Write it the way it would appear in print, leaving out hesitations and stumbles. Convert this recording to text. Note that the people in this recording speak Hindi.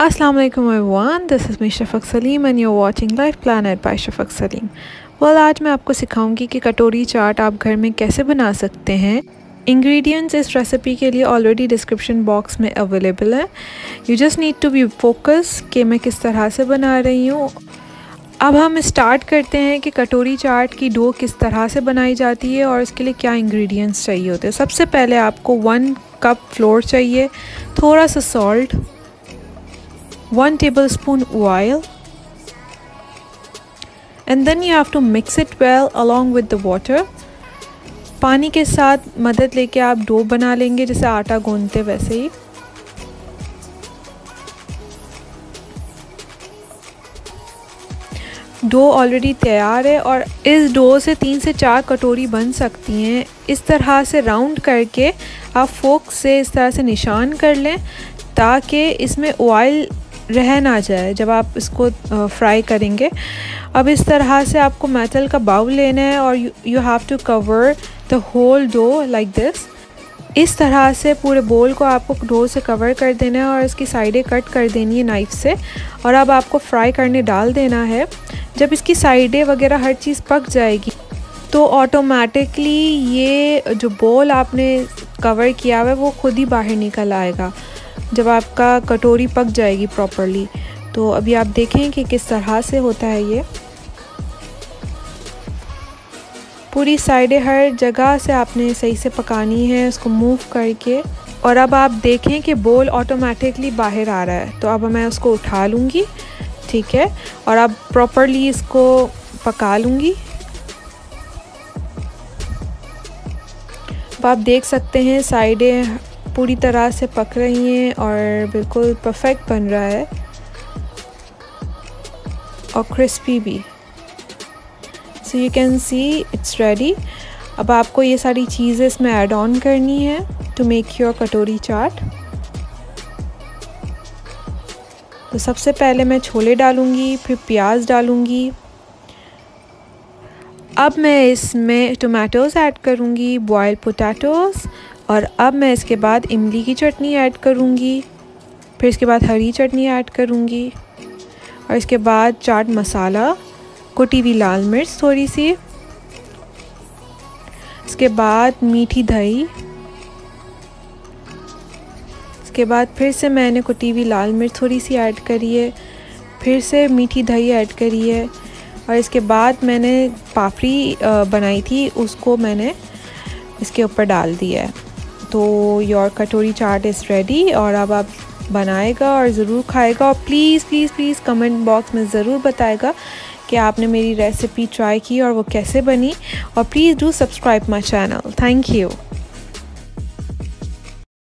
Assalamu alaikum everyone, this is me Shafaq Salim and you're watching Life Planet by Shafaq Salim। आज मैं आपको सिखाऊंगी कि कटोरी चाट आप घर में कैसे बना सकते हैं। इंग्रेडिएंट्स इस रेसिपी के लिए ऑलरेडी डिस्क्रिप्शन बॉक्स में अवेलेबल है। You just need to be focus कि मैं किस तरह से बना रही हूँ। अब हम स्टार्ट करते हैं कि कटोरी चाट की डो किस तरह से बनाई जाती है और इसके लिए क्या इंग्रेडिएंट्स चाहिए होते हैं। सबसे पहले आपको 1 कप फ्लोर चाहिए, थोड़ा सा salt, 1 tablespoon oil, and then you have to mix it well along with the water। पानी के साथ मदद लेके आप डो बना लेंगे जैसे आटा गूंदते वैसे ही। डो ऑलरेडी तैयार है और इस डो से 3 से 4 कटोरी बन सकती हैं। इस तरह से राउंड करके आप फोक से इस तरह से निशान कर लें ताकि इसमें ऑयल रह ना जाए जब आप इसको फ्राई करेंगे। अब इस तरह से आपको मेटल का बाउल लेना है और you have to cover the whole dough like this. इस तरह से पूरे बोल को आपको डो से कवर कर देना है और इसकी साइडें कट कर देनी है नाइफ़ से। और अब आपको फ्राई करने डाल देना है। जब इसकी साइडें वगैरह हर चीज़ पक जाएगी तो ऑटोमेटिकली ये जो बोल आपने कवर किया हुआ है वो खुद ही बाहर निकल आएगा जब आपका कटोरी पक जाएगी प्रॉपरली। तो अभी आप देखें कि किस तरह से होता है ये। पूरी साइडें हर जगह से आपने सही से पकानी है उसको मूव करके। और अब आप देखें कि बोल ऑटोमेटिकली बाहर आ रहा है। तो अब मैं उसको उठा लूँगी, ठीक है, और अब प्रॉपरली इसको पका लूँगी। अब आप देख सकते हैं साइडें पूरी तरह से पक रही हैं और बिल्कुल परफेक्ट बन रहा है और क्रिस्पी भी। So you can see it's ready. अब आपको ये सारी चीज़ें इसमें ऐड ऑन करनी है टू मेक योर कटोरी चाट। तो सबसे पहले मैं छोले डालूँगी, फिर प्याज डालूँगी। अब मैं इसमें टोमेटोज़ ऐड करूँगी, बॉइल्ड पोटैटोज़। और अब मैं इसके बाद इमली की चटनी ऐड करूँगी, फिर इसके बाद हरी चटनी ऐड करूँगी और इसके बाद चाट मसाला, कुटी हुई लाल मिर्च थोड़ी सी, इसके बाद मीठी दही, इसके बाद फिर से मैंने कुटी हुई लाल मिर्च थोड़ी सी ऐड करी है, फिर से मीठी दही ऐड करी है और इसके बाद मैंने पापड़ी बनाई थी उसको मैंने इसके ऊपर डाल दिया है। तो योर कटोरी चाट इज़ रेडी। और अब आप बनाएगा और ज़रूर खाएगा और please please please comment box में ज़रूर बताएगा कि आपने मेरी रेसिपी ट्राई की और वो कैसे बनी। और please do subscribe my channel. Thank you.